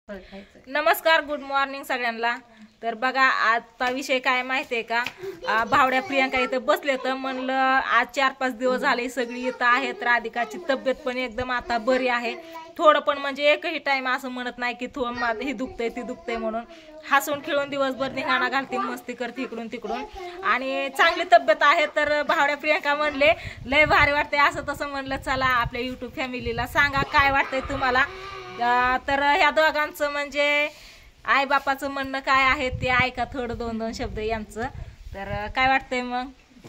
नमस्कार, good morning सगळ्यांना। तर बघा आजचा विषय काय माहितीये का, भावड्या प्रियांका इथं बसले तर म्हणलं आज 4-5 दिवस झाले सगळी इथं आहेत। राधिकाची तब्येत पण एकदम आता बरी आहे, थोडं पण म्हणजे एकही टाइम असं म्हणत नाही की ही दुखतंय ती दुखतंय म्हणून। हसून खेळून दिवसभर निघाणा घालते, मस्ती करते इकडून तिकडून आणि चांगली तब्येत आहे। तर भावड्या प्रियांका म्हणले लय भारी वाटतंय असं तसं, म्हणलं चला आपल्या यूट्यूब फॅमिलीला सांगा काय वाटतंय तुम्हाला। तर ह्या दोघांचं म्हणजे आई बापाचं म्हणणं काय आहे ते ऐका, थोडं 2-2 शब्द यांचं। तर काय वाटतंय मग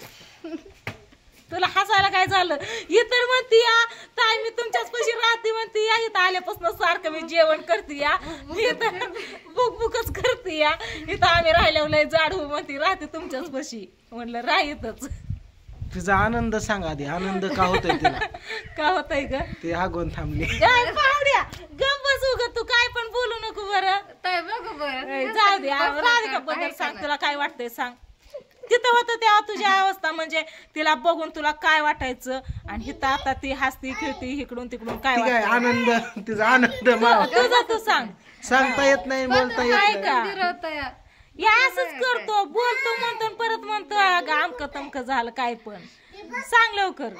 तुला? हसायला काय झालं? इतर म्हणती या ताई मी तुमच्याच पशी राहते, म्हणती या इथं आल्यापासून सारखं मी जेवण करते या, मी इथं बुकच करते या, इथं आम्ही राहिल्यावर लय जाडू म्हणती राहते तुमच्याच पशी। म्हणलं राहतच। तुझा आनंद सांगा आधी, आनंद का होतोय तिला? का होतंय ग ते हागून थांबली काय पावड्या? गप बस उग, तू काय पण बोलू नको बरं। जाऊ दे, राधिका बद्दल सांग, तुला काय वाटतंय सांग। तिथं होतं तेव्हा तुझी अवस्था म्हणजे तिला बघून तुला काय वाटायचं, आणि हिथं आता ती हसती खेळती इकडून तिकडून काय काय आनंद? तिचा आनंद तुझा तू सांग। सांगता येत नाही, बोलता येत नाही का या असंच करतो, बोलतो म्हणतो परत म्हणतो आमक तमक झालं काय पण। सांग लवकर।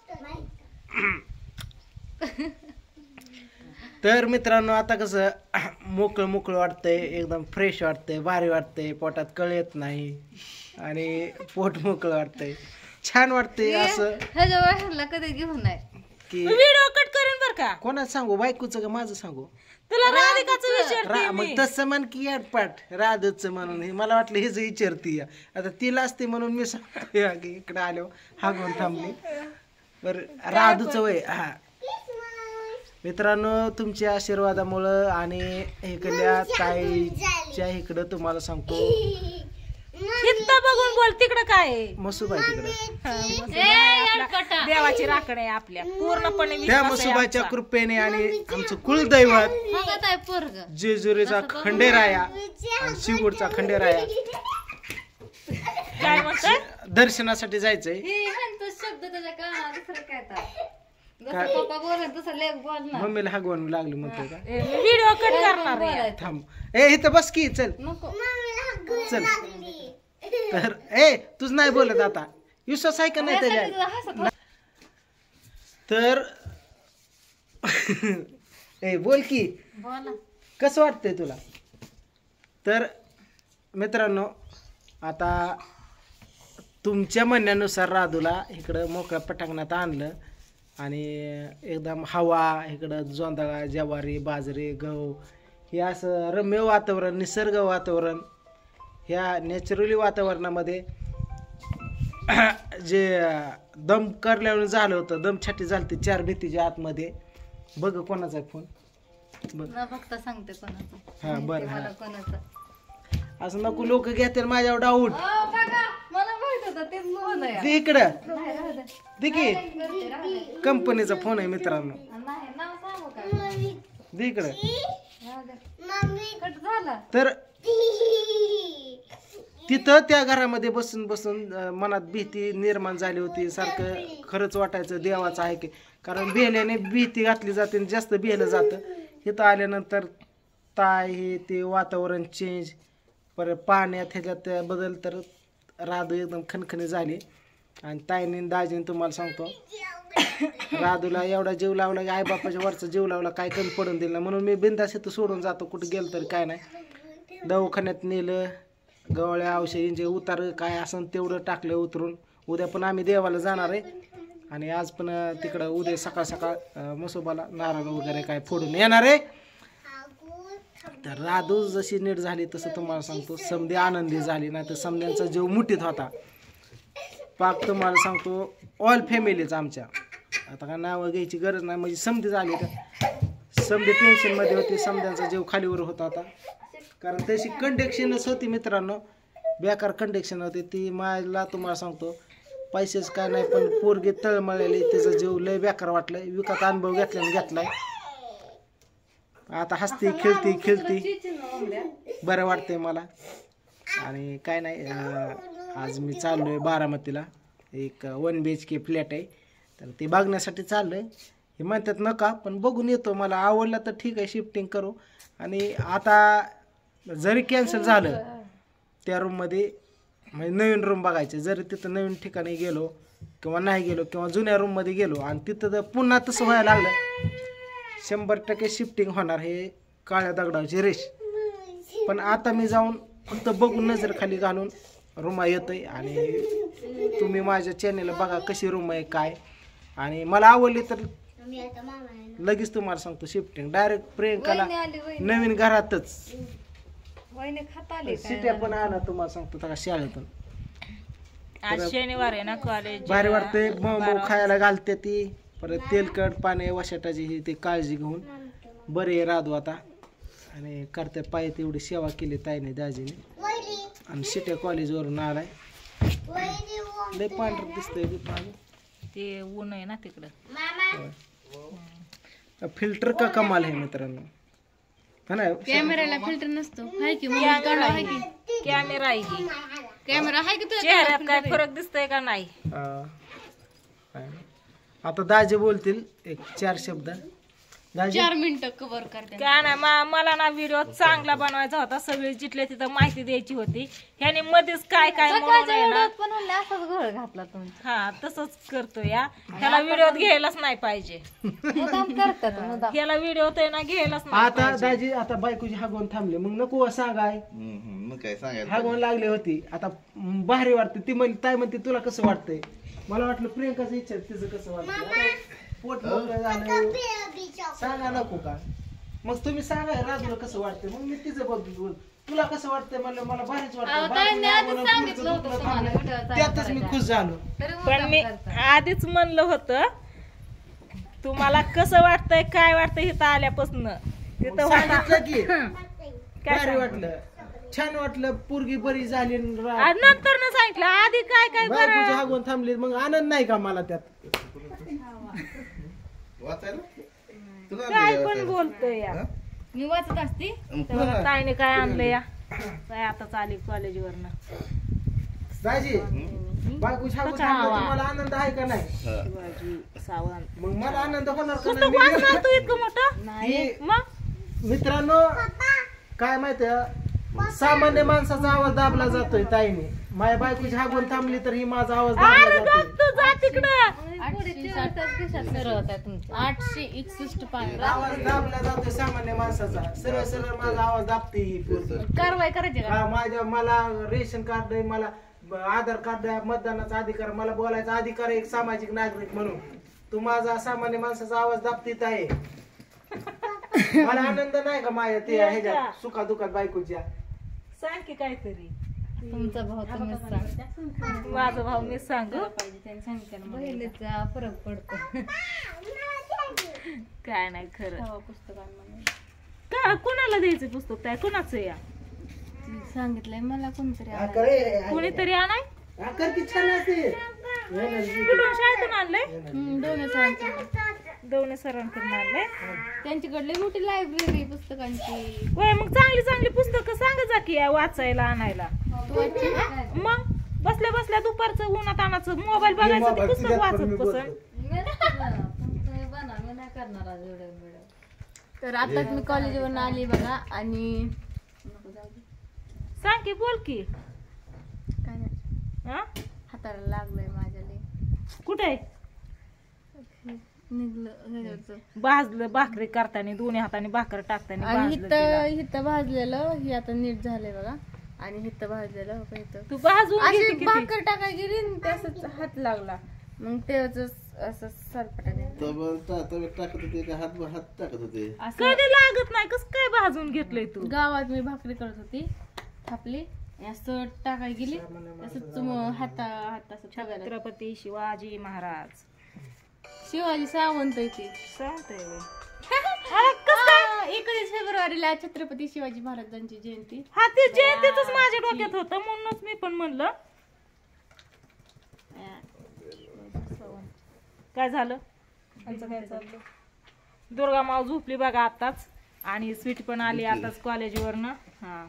तर मित्रांनो आता कसं मोकळं मोकळं वाटतंय, एकदम फ्रेश वाटतंय, भारी वाटतंय, पोटात कळ येत नाही आणि पोट मोकळं वाटतंय, छान वाटतंय असं। कधी घेऊन नाही की व्हिडिओ कट करेन बर का? कोणाचं सांगू, बायकोचं का माझं सांगू? तुला राधिकाचं विचारते मग तसं म्हण की याडपाट राधच म्हणून, मला वाटलं हेच विचारती आता तिला असते म्हणून मी सांगतो इकडे आलो हागून थांबली। बर राधूच वय हा मित्रांनो, तुमच्या आशीर्वादामुळं आणि इकडल्या ताईच्या इकडं तुम्हाला सांगतो, इथं बघून बोल, तिकडं काय मसुबाई तिकडं देवाची राखण आहे आपल्या पूर्णपणे। त्या मसुबाच्या कृपेने आणि आमचं कुलदैवत जेजुरीचा खंडेराया आणि शिवगडचा खंडेराया काय म्हणताय दर्शनासाठी जायचंय। शब्द त्याच्या कानात पप्पा बोल तसं लेख बोल ना, मम्मीला हागवून लागलं म्हणतोय का? व्हिडिओ कट करणार आहे। थांब ए इथं बस की, चल चल। तर तुझ नाही बोलत आता, विश्वास आहे का नाही त्याच्या? तर बोल की, कसं वाटतंय तुला? तर मित्रांनो आता तुमच्या म्हणण्यानुसार राधूला इकडं मोकळ्या पटांगणात आणलं आणि एकदम हवा इकडं जोंधळा ज्वारी बाजरी गहू हे असं रम्य वातावरण, निसर्ग वातावरण, ह्या नॅचरली वातावरणामध्ये जे दम करल्यावर झालं होतं, दम छाटी झाली 4 भीतीच्या आतमध्ये। बघ कोणाचा फोन बघ फक्त सांगते कोणाचं। हा बरं, हा कोणाचं असं नको लोक घेतील माझ्यावर डाऊट। मला माहित होतं तेच मोहन आहे। ते इकडं दे की, कंपनीचा फोन आहे मित्रांनो, दे इकडं। तर तिथं त्या घरामध्ये बसून बसून मनात भीती निर्माण झाली होती, सारखं खरंच वाटायचं देवाचं आहे की, कारण बिहल्याने भीती घातली जाते, जास्त बिहलं जातं। इथं आल्यानंतर ताय हे ते वातावरण चेंज, परत पाण्यात ह्याच्यात बदल, तर राधू एकदम खणखणी झाली। आणि ताईने दाजीने तुम्हाला सांगतो राधूला एवढा जीव लावला की आई बापाच्या वरचा जीव लावला, काय कमी पडून दिलं, म्हणून मी बिंदास इथं सोडून जातो, कुठं गेलं तरी काय नाही। दवाखान्यात नेलं, गवळ्या औषधींचे उतार काय असं तेवढं टाकलं उतरून। उद्या पण आम्ही देवाला जाणार आहे आणि आज पण तिकडं उद्या सकाळ सकाळ मसोबाला नारळ वगैरे काय फोडून येणार आहे। तर राधू जशी नीट झाली तसं तुम्हाला सांगतो समधी आनंदी झाली, नाही तर समध्यांचा जीव मुठीत होता पाक। तुम्हाला सांगतो ऑल फॅमिलीच आमच्या, आता काय नावं घ्यायची गरज नाही, म्हणजे समधी झाली तर समधी टेन्शनमध्ये होती, समध्यांचा जीव खालीवर होता आता, कारण तशी कंडिक्शनच होती मित्रांनो, बेकार कंडिक्शन होती ती। मला तुम्हाला सांगतो पैसेच काय नाही, पण पोरगी तळमळलेली, त्याचा जीव लय बेकार वाटलाय, विकत अनुभव घेतलाय। आता हसती खेळती बरं वाटतंय मला। आणि काय नाही, आज मी चाललोय बारामतीला, एक 1 BHK फ्लॅट आहे, तर ते बघण्यासाठी चाललोय। ते म्हणतात नका, पण बघून येतो, मला आवडलं तर ठीक आहे शिफ्टिंग करू. आणि आता जरी कॅन्सल झालं त्या रूममध्ये म्हणजे नवीन रूम बघायचे, जरी तिथं नवीन ठिकाणी गेलो किंवा नाही गेलो किंवा जुन्या रूममध्ये गेलो आणि तिथं जर पुन्हा तसं व्हायला लागलं 100% शिफ्टिंग होणार, हे काळ्या दगडाची रेष. पण आता मी जाऊन फक्त बघून नजर खाली घालून रूम येतोय. आणि तुम्ही माझ्या चॅनेलला बघा कशी रूम आहे काय, आणि मला आवडली तर लगेच तुम्हाला सांगतो शिफ्टिंग डायरेक्ट. प्रियंकाला नवीन घरातच सिट्या पण आला तुम्हाला सांगतो त्या शाळेतून. आज शनिवार आहे ना, कॉलेज भारी वाटते. मऊ खायला घालते ती, परत तेलकट पाणी वशाटाची ही ते काळजी घेऊन बरे राहतो आता. आणि करते पाय तेवढी सेवा केली ताईने दाजीने. आणि सिट्या कॉलेजवरून आलाय, लय पांढर दिसतंय पाणी, ते ऊन आहे ना तिकडं. फिल्टर का कमाल आहे मित्रांनो. कॅमेराला फिल्टर नसतो, हाय की कॅमेरा आहे की कॅमेरा हाय की चेहऱ्यात काय फरक दिसतोय का नाही. आता दाजी बोलतील एक 4 शब्द. दाजी 4 मिनिटं कव्हर करते. काय नाही मला ना व्हिडिओ चांगला बनवायचा होता, सगळी जिथल्या तिथं माहिती द्यायची होती. ह्याने मध्येच काय काय म्हणून आहे ना, पण म्हणलं असाच घोळ घातला तुमचा. हा तसंच करतो या. ह्याला व्हिडिओ घ्यायलाच नाही पाहिजे, मुद्दाम करतात मुद्दाम. ह्याला व्हिडिओ तर ना घ्यायलाच नाही. आता दाजी आता बायकोची हागवून थांबले, मग नको सांगाय मग काय सांगायचं. हागवून लागली होती. आता भारी वाटते. ती म्हणली ताई म्हणते तुला कसं वाटतंय. मला वाटलं प्रियंकाचं इच्छा तिचं कसं वाटतं. पोट मोकळं झालं सांगा नको का. मग तुम्ही सांगा राजूला कसं वाटतंय. मग मी तिचं बघ तुला कसं वाटतंय म्हणलं मला भारीच वाटतं. त्यातच मी खुश झालो. पण मी आधीच म्हणलं होतं तुम्हाला कसं वाटतंय काय वाटतंय इथं आल्यापासून. तिथं सांगितलं की भारी वाटलं, छान वाटलं, पोरगी बरी झाली. नंतर न सांगितलं आधी काय काय बायकोची हागवून थांबली, मग आनंद नाही का मला त्यात. काय पण बोलतोय या. मी वाचत असते. ताईने काय आणलं या, काय आता चाली कॉलेजवरनं. दाजी बायकोची हागवून थांबली, तुम्हाला आनंद आहे का नाही. शिवाजी सावंत मग मला आनंद होणार का पुस्तक नाही. वाचणार तू इतकं मोठं मग. मित्रांनो काय माहितीये, सामान्य माणसाचा आवाज दाबला जातोय ताईने. माझ्या बायकोची हागवून थांबली तर ही माझा आवाज दाबला अरे जातोय. तू जा तिकडं. 861 आवाज दाबला जातोय सामान्य माणसाचा. सरळ सरळ माझा आवाज दाबते ही पोरगी. कारवाई करायची का? हा, मला रेशन कार्ड आहे, मला आधार कार्ड आहे, मतदानाचा अधिकार, मला बोलायचा अधिकार आहे एक सामाजिक नागरिक म्हणून. तू माझा सामान्य माणसाचा आवाज दाबतीत आहे. मला आनंद नाही का माझ्या ते ह्याच्यात सुखा दुखात बायकोच्या. सांग की काहीतरी. तुमचा भाऊ तुम्ही सांग. माझा भाऊ मी सांग बहिणीचा फरक पडतो. काय नाही खरं. पुस्तकांमध्ये का कोणाला द्यायचं पुस्तक काय कोणाचं या सांगितलंय मला कोणतरी. कोणीतरी आणाय करती छान असते. कुठून शाळेतून आणलंय. दोन्ही सरांकडून आणलंय. त्यांच्याकडले मोठी लायब्ररी पुस्तकांची. होय मग चांगली चांगली पुस्तकं सांग जा की वाचायला आणायला. मग बसल्या बसल्या दुपारचं उन्हात आणायचं मोबाईल बघायचं ते पुस्तक वाचत बसन. तर आताच मी कॉलेजवरून आली बघा. आणि सांग की बोल की. काय नाही हा हाताला लागलंय माझ्या लय. कुठे निघलं भाजलं भाकरी करताना दोन्ही हाताने भाकर टाकताना आणि भाजलं तिला. हिथं भाजलेलं हे आता नीट झालंय बघा. आणि हिथं भाजलेलं हो का इथं तू भाजून घे अशी की किती. भाकर टाकाय गेली आणि ते असंच हात लागला. मग तेच असं सरपटाने टाकत होते का हात टाकत होते. कधी लागत नाही कस काय भाजून घेतलंय तू. गावात मी भाकरी करत होती थापली असं टाकाय गेली असंच हात असं ठेवायला. छत्रपती शिवाजी महाराज. शिवाजी सावंत येते. सांगतोय होय. 31 फेब्रुवारीला छत्रपती शिवाजी महाराजांची जयंती. हा ते जयंतीच माझ्या डोक्यात होतं म्हणूनच मी पण म्हणलं. काय झालं आमचं काय चाललं. दुर्गा माव झोपली बघा आताच. आणि स्वीट पण आली आताच कॉलेजवरनं. हा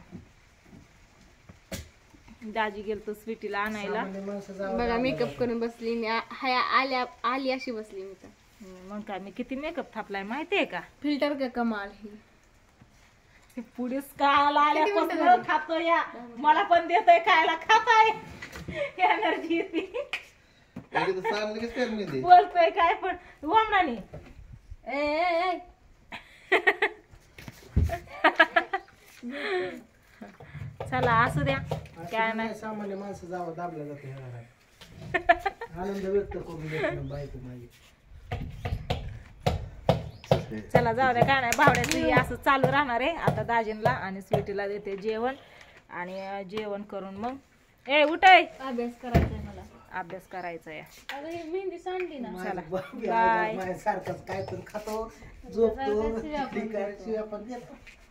दाजी गेलतो स्वीटीला आणायला. बघा मेकअप करून बसली मी. आली अशी बसली मी तर. मग काय मी किती मेकअप थापलाय माहितीये का? फिल्टर का कमाल ही. पुढेच काल आल्यापासून खातो या, मला पण देतोय खायला, खाताय एनर्जी येते. बोलतोय काय पण वामनानी. ए चला असू द्या, काय नाही. सामान्य माणसं जावं दाबल्या जाते ह्या घरात. आनंद व्यक्त करून देत नाही बायको माझी. चला जाऊ द्या, काय नाही. भावड्याचं असं चालू राहणार आहे. आता दाजींला आणि स्वीटीला देते जेवण, आणि जेवण करून मग उठाय अभ्यास करायचा मला. अभ्यास करायचा आहे. अगं ही मेहंदी सांडली ना. चला बाय. सारखंच काय पण खातो, झोपतो, शिव्या पण शिव्या पण देतो.